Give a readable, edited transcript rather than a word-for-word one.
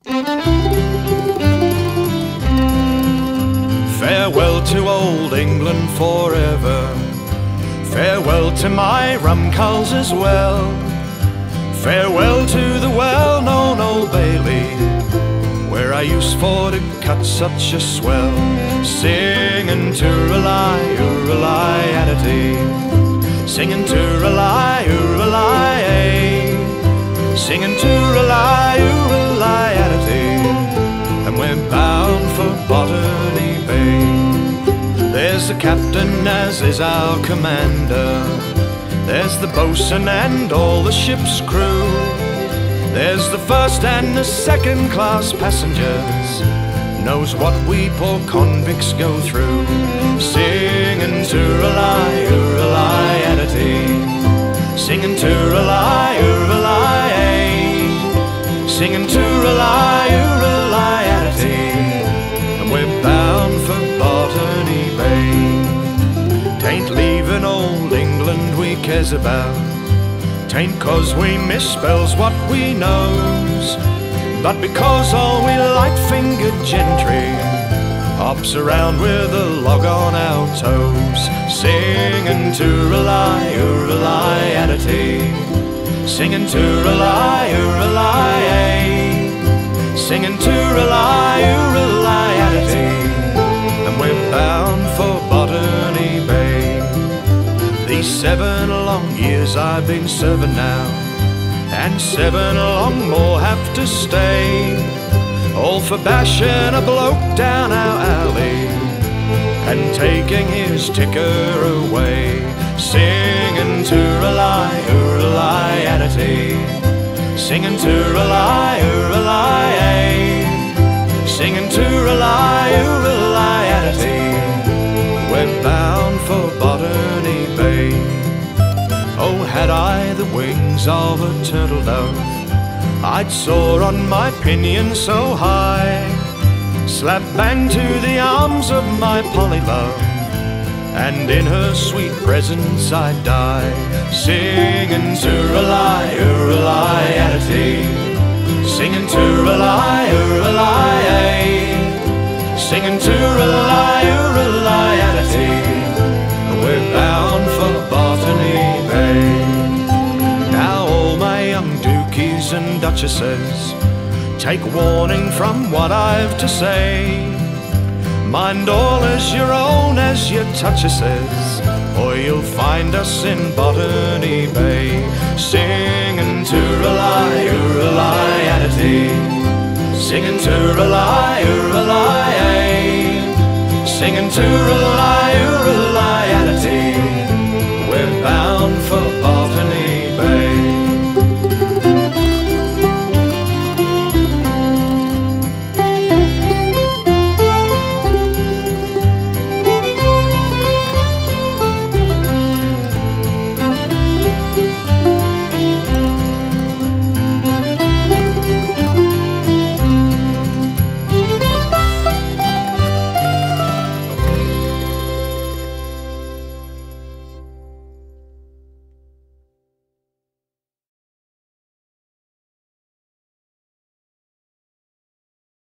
Farewell to old England forever. Farewell to my rum culls as well. Farewell to the well-known Old Bailey, where I used for to cut such a swell. Singing Tooralai, Ooralai, Adity. Singing Tooralai, Ooralai, eh. Singing Tooralai, Ooralai, Adity. And we're bound for Botany Bay. There's the captain as is our commander. There's the boatswain and all the ship's crew. There's the first and the second class passengers, knows what we poor convicts go through. Singing Tooralai, Ooralai, Adity. Singing Tooralai, Ooralai, eh. Singing Tooralai, Ooralai, Adity. And we're bound for Botany Bay. Tain't leaving old England we cares about. Tain't 'cause we misspells what we knows, but because all we light-fingered gentry hops around with a log on our toes. Singing Tooralai, Ooralai, Adity. Singing Tooralai, Ooralai, eh. Singing Tooralai, Ooralai, Adity. And we're bound for Botany Bay. These 7 long years I've been serving now, and 7 long more have to stay, all for bashing a bloke down our alley and taking his ticker away. Singing Tooralai, Ooralai, Adity. Singing Tooralai, Ooralai, eh. Singing Tooralai, Ooralai, Adity. We're bound for Botany Bay. Oh, had I the wings of a turtle dove, I'd soar on my pinion so high, slap bang to the arms of my Polly love, and in her sweet presence I'd die. Singing Tooralai, Ooralai, Adity. Singing Tooralai, Ooralai, eh. Singing Tooralai, Ooralai, Adity. We're bound for Botany Bay. Now all my young dukies and duchesses, take warning from what I've to say. Mind all as your own as your touchesses, or you'll find us in Botany Bay. Singing Tooralai, Ooralai, Adity. Singing Tooralai, Ooralai, eh. Singing Tooralai, Ooralai.